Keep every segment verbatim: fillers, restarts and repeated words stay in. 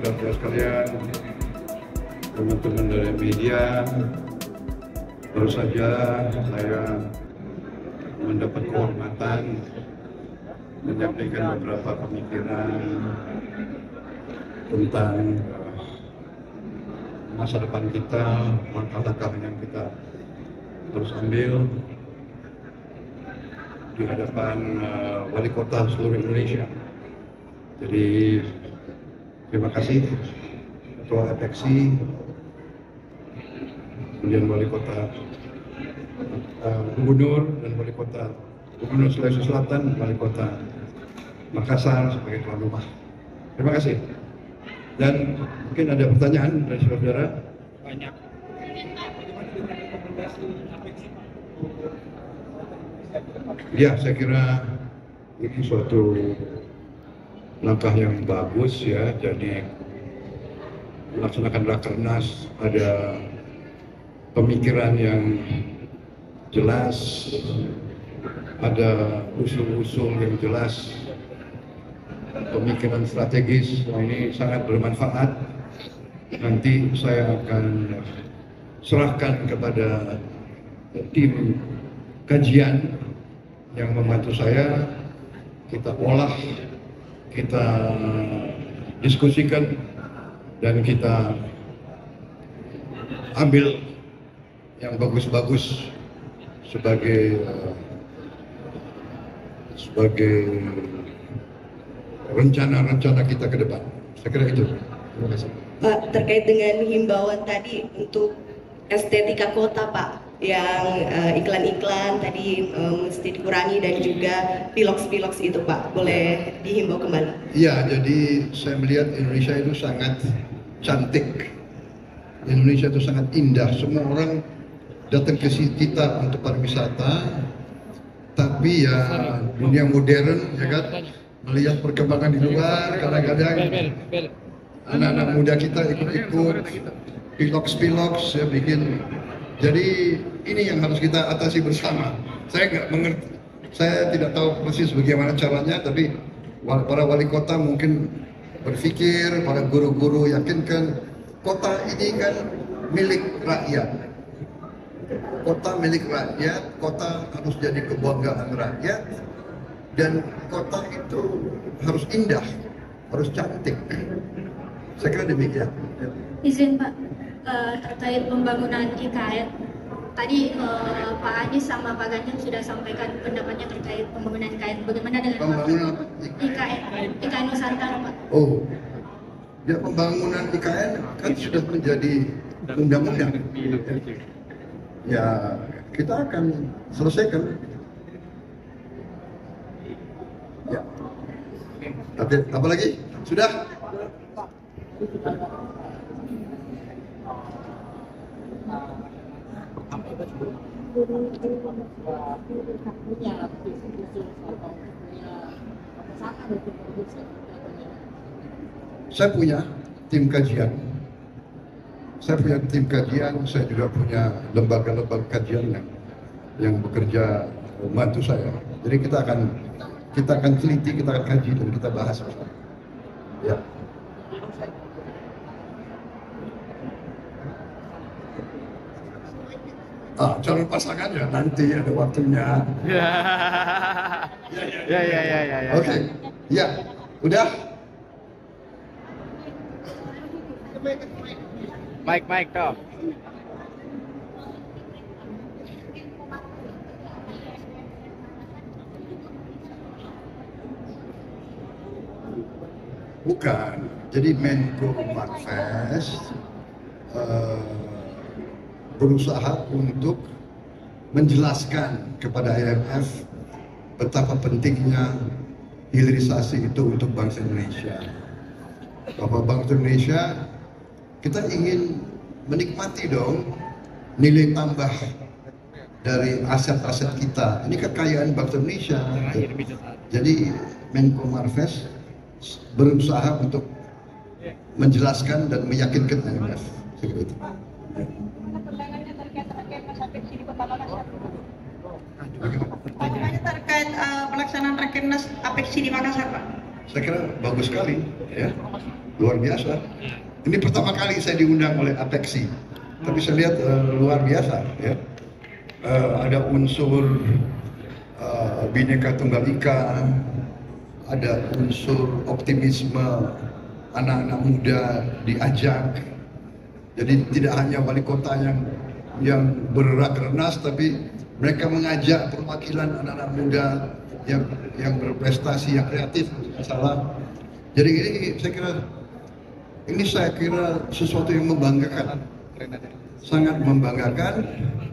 saudara-saudara sekalian, teman-teman dari media, baru saja saya mendapat kehormatan menyampaikan beberapa pemikiran tentang masa depan kita, langkah-langkah yang kita terus ambil di hadapan uh, wali kota seluruh Indonesia. Jadi terima kasih Ketua Apeksi, kemudian wali kota, uh, gubernur dan wali kota, gubernur Sulawesi Selatan, wali kota Makassar sebagai tuan rumah. Terima kasih. Dan mungkin ada pertanyaan dari saudara. Banyak. Ya, saya kira ini suatu langkah yang bagus ya. Jadi melaksanakan rakernas, ada pemikiran yang jelas, ada usul-usul yang jelas, pemikiran strategis. Nah, ini sangat bermanfaat. Nanti saya akan serahkan kepada tim kajian yang membantu saya, kita olah, kita diskusikan, dan kita ambil yang bagus-bagus sebagai sebagai rencana-rencana kita ke depan. Saya kira itu. Terima kasih. Pak, terkait dengan himbauan tadi untuk estetika kota, Pak, yang uh, iklan-iklan tadi um, mesti dikurangi dan juga piloks-piloks itu, Pak, boleh dihimbau kembali? Iya, jadi saya melihat Indonesia itu sangat cantik, Indonesia itu sangat indah. Semua orang datang ke sini kita untuk pariwisata, tapi ya dunia modern, ya kan, melihat perkembangan di luar, kadang-kadang anak-anak muda kita ikut-ikut piloks-piloks ya bikin. Jadi ini yang harus kita atasi bersama. Saya nggak mengerti, saya tidak tahu persis bagaimana caranya, tapi para wali kota mungkin berpikir, para guru-guru yakinkan kota ini kan milik rakyat. Kota milik rakyat, kota harus jadi kebanggaan rakyat, dan kota itu harus indah, harus cantik. Saya kira demikian. Izin Pak, uh, terkait pembangunan I K N, tadi uh, Pak Anies sama Pak Ganjar sudah sampaikan pendapatnya terkait pembangunan I K N. Bagaimana dengan pembangunan I K N, I K N Nusantara, Pak? Oh, ya pembangunan I K N kan sudah menjadi undang-undang. Ya kita akan selesaikan. Ya. Tapi apa lagi? Sudah? Saya punya tim kajian. Saya punya tim kajian, saya juga punya lembaga-lembaga kajian yang yang bekerja membantu saya. Jadi kita akan kita akan teliti, kita akan kaji dan kita bahas bersama. Ya. Ah, calon pasangan ya nanti ada waktunya. Ya, ya, ya, ya, ya. ya. Oke, ya, udah. Mike, Mike, toh. Bukan, jadi Menko Marves uh, berusaha untuk menjelaskan kepada I M F betapa pentingnya hilirisasi itu untuk bangsa Indonesia. Bahwa bangsa Indonesia, kita ingin menikmati dong nilai tambah dari aset-aset kita. Ini kekayaan bangsa Indonesia. Jadi Menko Marves berusaha untuk menjelaskan dan meyakinkan I M F. Seperti itu. Pertanyaannya terkait uh, pelaksanaan Rakernas Apeksi di Makassar, Pak. Saya kira bagus sekali, ya, luar biasa. Ini pertama kali saya diundang oleh Apexi, tapi saya lihat uh, luar biasa, ya. Uh, ada unsur uh, Bhinneka Tunggal Ika, ada unsur optimisme anak-anak muda diajak. Jadi tidak hanya wali kota yang yang berrakernas, tapi mereka mengajak perwakilan anak-anak muda yang yang berprestasi, yang kreatif, salah. Jadi ini saya kira ini saya kira sesuatu yang membanggakan, sangat membanggakan,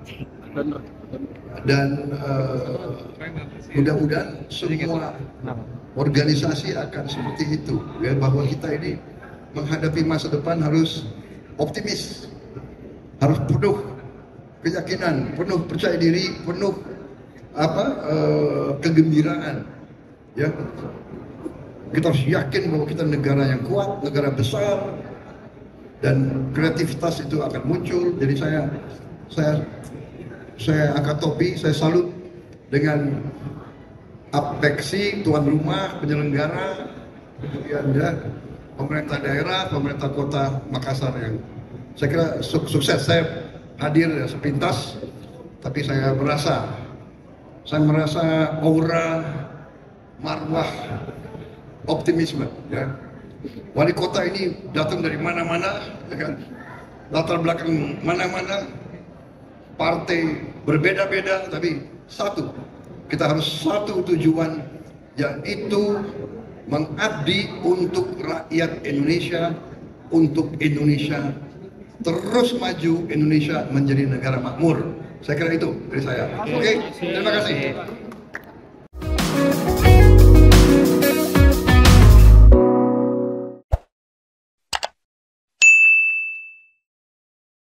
dan uh, mudah-mudahan semua organisasi akan seperti itu, ya, bahwa kita ini menghadapi masa depan harus optimis, harus penuh keyakinan, penuh percaya diri, penuh apa uh, kegembiraan, ya. Kita harus yakin bahwa kita negara yang kuat, negara besar, dan kreativitas itu akan muncul. Jadi saya saya saya angkat topi, saya salut dengan Apexi, tuan rumah, penyelenggara, kemudian ya, pemerintah daerah, pemerintah kota Makassar yang saya kira su sukses. Saya hadir ya, sepintas, tapi saya merasa saya merasa aura marwah optimisme, ya. Wali kota ini datang dari mana-mana, ya kan? Latar belakang mana-mana, partai berbeda-beda, tapi satu, kita harus satu tujuan, yaitu mengabdi untuk rakyat Indonesia, untuk Indonesia terus maju, Indonesia menjadi negara makmur. Saya kira itu dari saya. Oke, okay? Terima kasih.